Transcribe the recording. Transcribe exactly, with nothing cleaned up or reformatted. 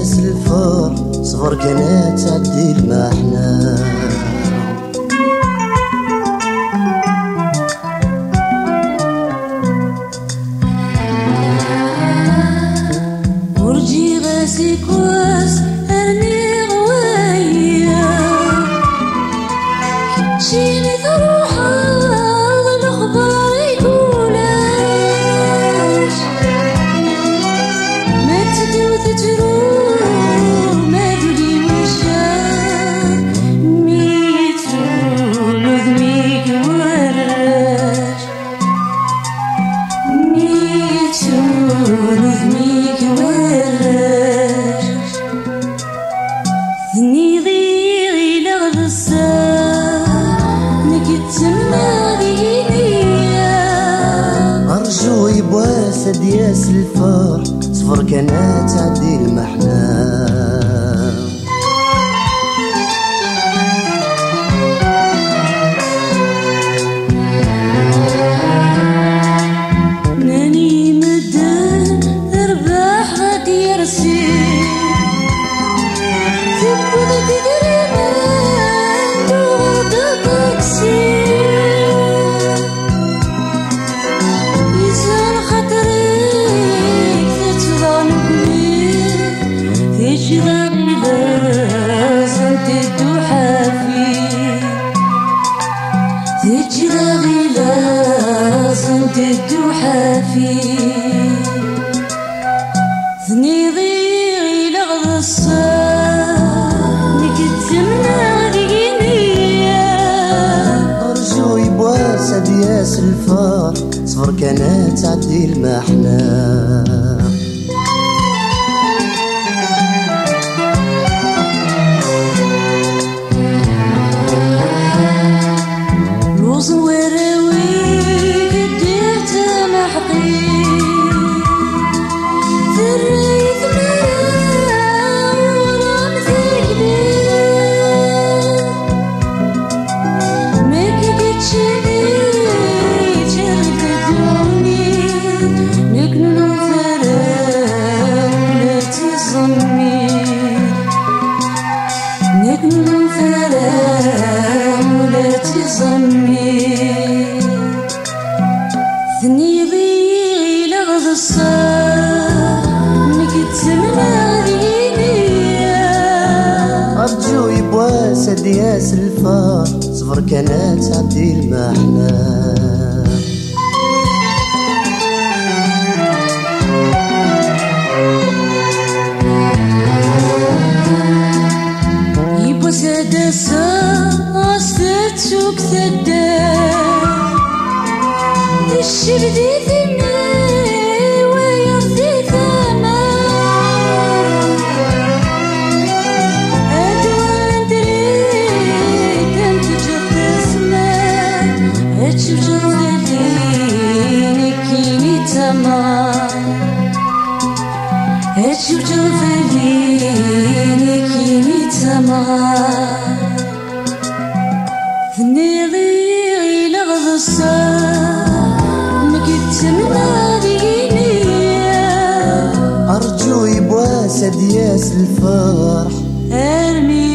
دياس الفار صفر كانت تعدي المحنة. ورجي غاسي كواس أرني غوايا شيني ثروحة الأخبار يقولاش ما تدو تجرو ما دولي مشا ميتو لذميك وراش ميتو لذميك وراش ذني ضيغي لغد الساعة نكتمنا دينيا. أرجو يبواس دياس الفار صفر كانت تعدي المحنة. ناني مدن ارباح غادي يرسي تبغ تدري ما عنده طاكسي يزال خاطرك تتظنبني تجري لازم تدو حافي تجري لازم تدو حافي ذني ضيغي لغد الصاع نكتمنا دينيا. أرجو يبواس دياس الفار صفر كانت تعدي المحنة. لوز وراوي قديت محقي ذريت مرا ورا مثقلي ما كدتش لي ترددوني نكنو ثرا ولا تصمي نكنو ثرا ولا تصمي ذني ضيغي لغد الصاع نكتمنا دينيا. أرجو يبواس دياس الفار صفر كانت تعدي المحنة. يبوس دسا أصلت سوق ثدا الشبدي ثمي ويرثي ثما أدوان دريد أنت جف اسمه أتشوف جفليني كيني تما أتشوف جفليني كيني تما ذني ضيغي لغد الصاع نكتمنا دينيا. أرجو يبواس دياس الفرح أرمي